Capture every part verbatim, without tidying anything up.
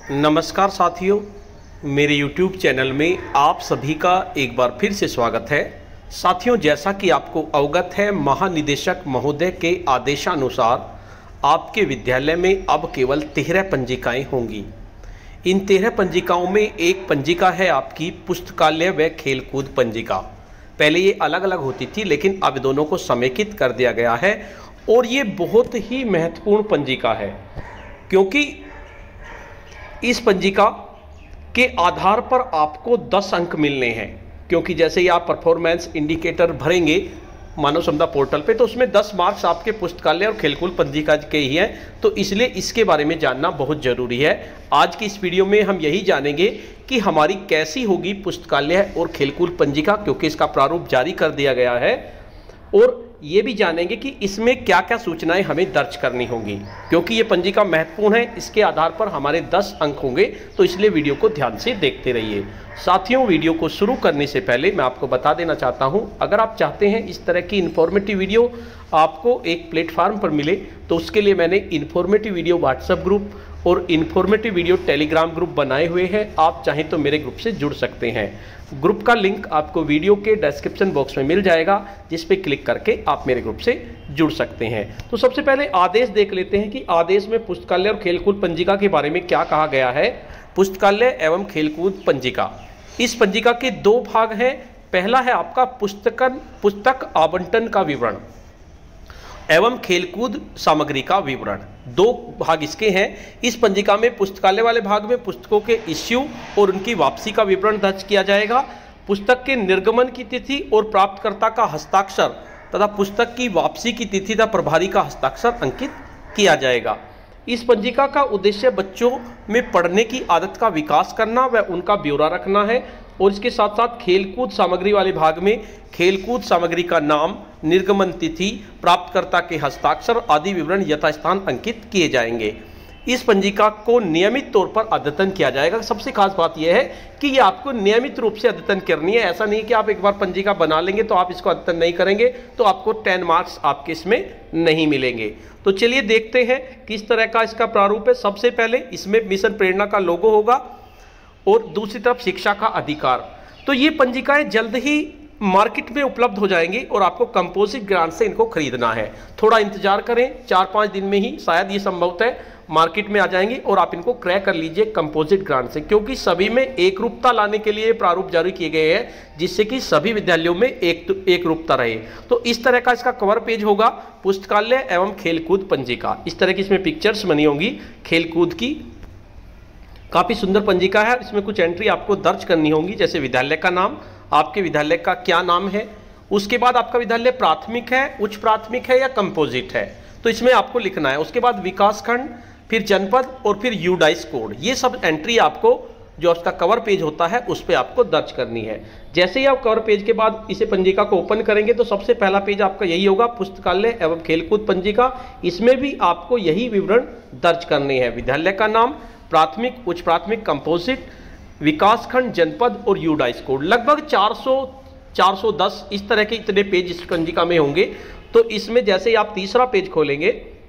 नमस्कार साथियों, मेरे YouTube चैनल में आप सभी का एक बार फिर से स्वागत है। साथियों, जैसा कि आपको अवगत है, महानिदेशक महोदय के आदेशानुसार आपके विद्यालय में अब केवल तेरह पंजिकाएं होंगी। इन तेरह पंजिकाओं में एक पंजिका है आपकी पुस्तकालय व खेलकूद पंजिका। पहले ये अलग अलग होती थी, लेकिन अब दोनों को समेकित कर दिया गया है और ये बहुत ही महत्वपूर्ण पंजिका है, क्योंकि इस पंजिका के आधार पर आपको दस अंक मिलने हैं। क्योंकि जैसे ही आप परफॉर्मेंस इंडिकेटर भरेंगे मानव क्षमता पोर्टल पे, तो उसमें दस मार्क्स आपके पुस्तकालय और खेलकूद पंजिका के ही हैं, तो इसलिए इसके बारे में जानना बहुत ज़रूरी है। आज की इस वीडियो में हम यही जानेंगे कि हमारी कैसी होगी पुस्तकालय और खेलकूद पंजिका, क्योंकि इसका प्रारूप जारी कर दिया गया है, और ये भी जानेंगे कि इसमें क्या क्या सूचनाएं हमें दर्ज करनी होंगी, क्योंकि ये पंजिका महत्वपूर्ण है। इसके आधार पर हमारे दस अंक होंगे, तो इसलिए वीडियो को ध्यान से देखते रहिए। साथियों, वीडियो को शुरू करने से पहले मैं आपको बता देना चाहता हूं, अगर आप चाहते हैं इस तरह की इन्फॉर्मेटिव वीडियो आपको एक प्लेटफार्म पर मिले, तो उसके लिए मैंने इन्फॉर्मेटिव वीडियो व्हाट्सएप ग्रुप और इन्फॉर्मेटिव वीडियो टेलीग्राम ग्रुप बनाए हुए हैं। आप चाहें तो मेरे ग्रुप से जुड़ सकते हैं। ग्रुप का लिंक आपको वीडियो के डिस्क्रिप्शन बॉक्स में मिल जाएगा, जिस पे क्लिक करके आप मेरे ग्रुप से जुड़ सकते हैं। तो सबसे पहले आदेश देख लेते हैं कि आदेश में पुस्तकालय और खेलकूद पंजिका के बारे में क्या कहा गया है। पुस्तकालय एवं खेलकूद पंजिका, इस पंजिका के दो भाग हैं। पहला है आपका पुस्तकन पुस्तक आवंटन का विवरण एवं खेलकूद सामग्री का विवरण। दो भाग इसके हैं। इस पंजिका में पुस्तकालय वाले भाग में पुस्तकों के इश्यू और उनकी वापसी का विवरण दर्ज किया जाएगा। पुस्तक के निर्गमन की तिथि और प्राप्तकर्ता का हस्ताक्षर तथा पुस्तक की वापसी की तिथि तथा प्रभारी का हस्ताक्षर अंकित किया जाएगा। इस पंजिका का उद्देश्य बच्चों में पढ़ने की आदत का विकास करना व उनका ब्यौरा रखना है, और इसके साथ साथ खेलकूद सामग्री वाले भाग में खेलकूद सामग्री का नाम, निर्गमन तिथि, प्राप्तकर्ता के हस्ताक्षर आदि विवरण यथास्थान अंकित किए जाएंगे। इस पंजिका को नियमित तौर पर अद्यतन किया जाएगा। सबसे खास बात यह है कि ये आपको नियमित रूप से अद्यतन करनी है। ऐसा नहीं कि आप एक बार पंजिका बना लेंगे तो आप इसको अद्यतन नहीं करेंगे तो आपको टेन मार्क्स आपके इसमें नहीं मिलेंगे। तो चलिए देखते हैं किस तरह का इसका प्रारूप है। सबसे पहले इसमें मिशन प्रेरणा का लोगो होगा और दूसरी तरफ शिक्षा का अधिकार। तो ये पंजिकाएं जल्द ही मार्केट में उपलब्ध हो जाएंगी और आपको कंपोजिट ग्रांट से इनको खरीदना है। थोड़ा इंतजार करें, चार पाँच दिन में ही शायद ये संभवतः मार्केट में आ जाएंगी और आप इनको क्रय कर लीजिए कंपोजिट ग्रांट से, क्योंकि सभी में एक रूपता लाने के लिए प्रारूप जारी किए गए हैं, जिससे कि सभी विद्यालयों में एक एक रूपता रहे। तो इस तरह का इसका कवर पेज होगा, पुस्तकालय एवं खेलकूद पंजिका। इस तरह की इसमें पिक्चर्स बनी होंगी खेलकूद की। काफ़ी सुंदर पंजिका है। इसमें कुछ एंट्री आपको दर्ज करनी होंगी, जैसे विद्यालय का नाम, आपके विद्यालय का क्या नाम है, उसके बाद आपका विद्यालय प्राथमिक है, उच्च प्राथमिक है या कंपोजिट है, तो इसमें आपको लिखना है। उसके बाद विकास खंड, फिर जनपद और फिर यूडाइस कोड। ये सब एंट्री आपको जो उसका कवर पेज होता है उस पर आपको दर्ज करनी है। जैसे ही आप कवर पेज के बाद इसे पंजिका को ओपन करेंगे तो सबसे पहला पेज आपका यही होगा, पुस्तकालय एवं खेलकूद पंजिका। इसमें भी आपको यही विवरण दर्ज करने हैं, विद्यालय का नाम, प्राथमिक, उच्च प्राथमिक, कंपोजिट, विकासखंड, जनपद और यूडाइस कोड। लगभग चार सौ चार सौ दस इस तरह के इतने पेज इस पंजिका में होंगे। तो इसमें जैसे ही आप तीसरा पेज खोलेंगे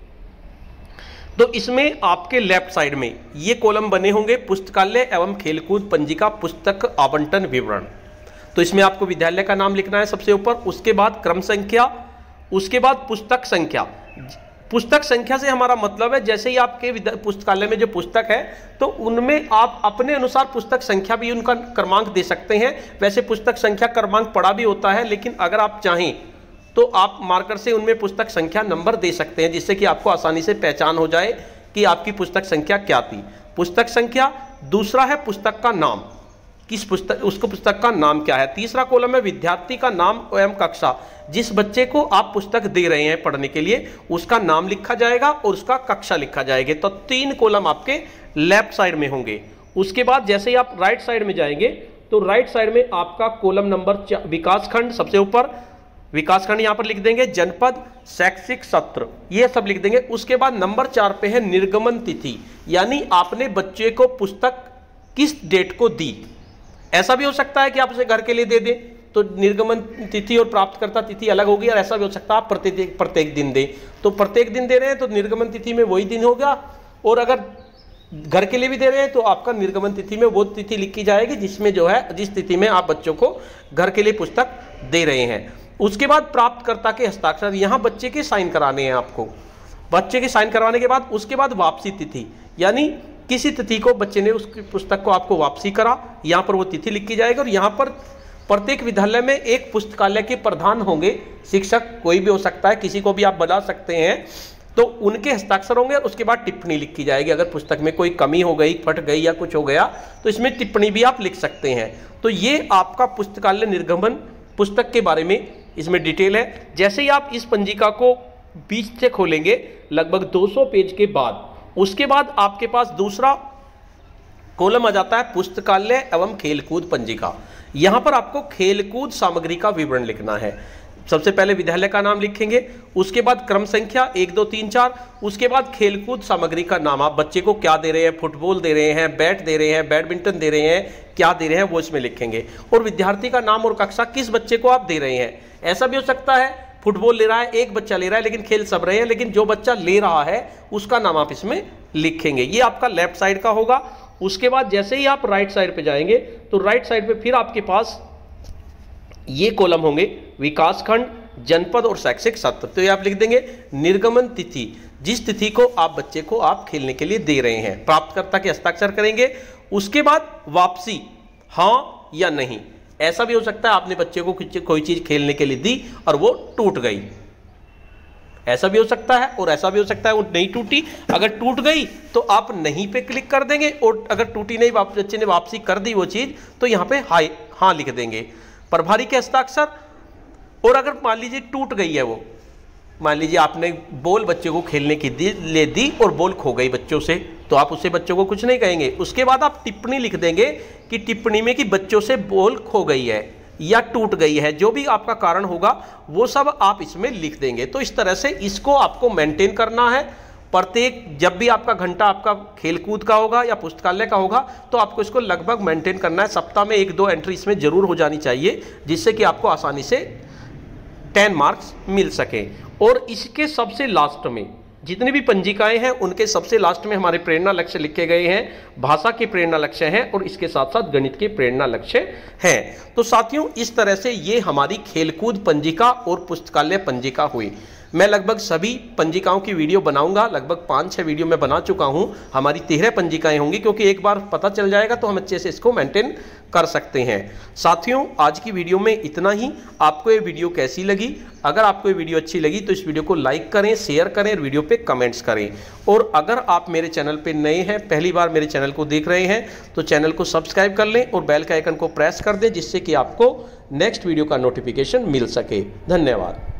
तो इसमें आपके लेफ्ट साइड में ये कॉलम बने होंगे, पुस्तकालय एवं खेलकूद पंजिका पुस्तक आवंटन विवरण। तो इसमें आपको विद्यालय का नाम लिखना है सबसे ऊपर, उसके बाद क्रम संख्या, उसके बाद पुस्तक संख्या। पुस्तक संख्या से हमारा मतलब है जैसे ही आपके पुस्तकालय में जो पुस्तक है तो उनमें आप अपने अनुसार पुस्तक संख्या भी उनका क्रमांक दे सकते हैं। वैसे पुस्तक संख्या क्रमांक पड़ा भी होता है, लेकिन अगर आप चाहें तो आप मार्कर से उनमें पुस्तक संख्या नंबर दे सकते हैं, जिससे कि आपको आसानी से पहचान हो जाए कि आपकी पुस्तक संख्या क्या थी। पुस्तक संख्या। दूसरा है पुस्तक का नाम, किस पुस्तक, उसको पुस्तक का नाम क्या है। तीसरा कॉलम है विद्यार्थी का नाम एवं कक्षा, जिस बच्चे को आप पुस्तक दे रहे हैं पढ़ने के लिए उसका नाम लिखा जाएगा और उसका कक्षा लिखा जाएगा। तो तीन कॉलम आपके लेफ्ट साइड में होंगे। उसके बाद जैसे ही आप राइट साइड में जाएंगे तो राइट साइड में आपका कॉलम नंबर विकासखंड, सबसे ऊपर विकासखंड यहां पर लिख देंगे, जनपद, शैक्षिक सत्र, ये सब लिख देंगे। उसके बाद नंबर चार पे है निर्गमन तिथि, यानी आपने बच्चे को पुस्तक किस डेट को दी। ऐसा भी हो सकता है कि आप उसे घर के लिए दे दें, तो निर्गमन तिथि और प्राप्तकर्ता तिथि अलग होगी, और ऐसा भी हो सकता है आप प्रत्येक प्रत्येक दिन दें। तो प्रत्येक दिन दे रहे हैं तो निर्गमन तिथि में वही दिन होगा, और अगर घर के लिए भी दे रहे हैं तो आपका निर्गमन तिथि में वो तिथि लिखी जाएगी जिसमें जो है जिस तिथि में आप बच्चों को घर के लिए पुस्तक दे रहे हैं। उसके बाद प्राप्तकर्ता के हस्ताक्षर, यहाँ बच्चे के साइन कराने हैं आपको। बच्चे के साइन करवाने के बाद उसके बाद वापसी तिथि, यानी किसी तिथि को बच्चे ने उस पुस्तक को आपको वापसी करा, यहाँ पर वो तिथि लिखी जाएगी। और यहाँ पर प्रत्येक विद्यालय में एक पुस्तकालय के प्रधान होंगे, शिक्षक कोई भी हो सकता है, किसी को भी आप बता सकते हैं, तो उनके हस्ताक्षर होंगे और उसके बाद टिप्पणी लिखी जाएगी। अगर पुस्तक में कोई कमी हो गई, फट गई या कुछ हो गया तो इसमें टिप्पणी भी आप लिख सकते हैं। तो ये आपका पुस्तकालय निर्गमन पुस्तक के बारे में इसमें डिटेल है। जैसे ही आप इस पंजिका को बीच से खोलेंगे लगभग दो सौ पेज के बाद, उसके बाद आपके पास दूसरा कॉलम आ जाता है पुस्तकालय एवं खेलकूद पंजिका। यहां पर आपको खेलकूद सामग्री का विवरण लिखना है। सबसे पहले विद्यालय का नाम लिखेंगे, उसके बाद क्रम संख्या एक दो तीन चार, उसके बाद खेलकूद सामग्री का नाम, आप बच्चे को क्या दे रहे हैं, फुटबॉल दे रहे हैं, बैट दे रहे हैं, बैडमिंटन दे रहे हैं, क्या दे रहे हैं वो इसमें लिखेंगे। और विद्यार्थी का नाम और कक्षा, किस बच्चे को आप दे रहे हैं। ऐसा भी हो सकता है फुटबॉल ले रहा है, एक बच्चा ले रहा है लेकिन खेल सब रहे हैं, लेकिन जो बच्चा ले रहा है उसका नाम आप इसमें लिखेंगे। ये आपका लेफ्ट साइड का होगा। उसके बाद जैसे ही आप राइट साइड पे जाएंगे तो राइट साइड पे फिर आपके पास ये कॉलम होंगे विकासखंड, जनपद और शैक्षिक सत्र। तो ये आप लिख देंगे निर्गमन तिथि, जिस तिथि को आप बच्चे को आप खेलने के लिए दे रहे हैं, प्राप्तकर्ता के हस्ताक्षर करेंगे। उसके बाद वापसी, हाँ या नहीं। ऐसा भी हो सकता है आपने बच्चे को कोई चीज खेलने के लिए दी और वो टूट गई, ऐसा भी हो सकता है। और ऐसा भी हो सकता है वो नहीं टूटी, अगर टूट गई तो आप नहीं पे क्लिक कर देंगे, और अगर टूटी नहीं, बच्चे ने वापसी कर दी वो चीज, तो यहाँ पे हाई हाँ लिख देंगे। प्रभारी के हस्ताक्षर, और अगर मान लीजिए टूट गई है वो, मान लीजिए आपने बॉल बच्चे को खेलने की दी ले दी और बॉल खो गई बच्चों से, तो आप उससे बच्चों को कुछ नहीं कहेंगे। उसके बाद आप टिप्पणी लिख देंगे कि टिप्पणी में कि बच्चों से बॉल खो गई है या टूट गई है, जो भी आपका कारण होगा वो सब आप इसमें लिख देंगे। तो इस तरह से इसको आपको मेंटेन करना है। प्रत्येक जब भी आपका घंटा आपका खेलकूद का होगा या पुस्तकालय का होगा तो आपको इसको लगभग मेंटेन करना है। सप्ताह में एक दो एंट्री इसमें जरूर हो जानी चाहिए, जिससे कि आपको आसानी से टेन मार्क्स मिल सके। और इसके सबसे लास्ट में जितनी भी पंजिकाएं हैं उनके सबसे लास्ट में हमारे प्रेरणा लक्ष्य लिखे गए हैं। भाषा के प्रेरणा लक्ष्य हैं और इसके साथ साथ गणित के प्रेरणा लक्ष्य हैं। तो साथियों, इस तरह से ये हमारी खेलकूद पंजिका और पुस्तकालय पंजिका हुई। मैं लगभग सभी पंजिकाओं की वीडियो बनाऊंगा, लगभग पाँच छः वीडियो मैं बना चुका हूं। हमारी तेरह पंजिकाएं होंगी, क्योंकि एक बार पता चल जाएगा तो हम अच्छे से इसको मेंटेन कर सकते हैं। साथियों, आज की वीडियो में इतना ही। आपको ये वीडियो कैसी लगी? अगर आपको ये वीडियो अच्छी लगी तो इस वीडियो को लाइक करें, शेयर करें और वीडियो पे कमेंट्स करें। और अगर आप मेरे चैनल पे नए हैं, पहली बार मेरे चैनल को देख रहे हैं, तो चैनल को सब्सक्राइब कर लें और बेल के आइकन को प्रेस कर दें, जिससे कि आपको नेक्स्ट वीडियो का नोटिफिकेशन मिल सके। धन्यवाद।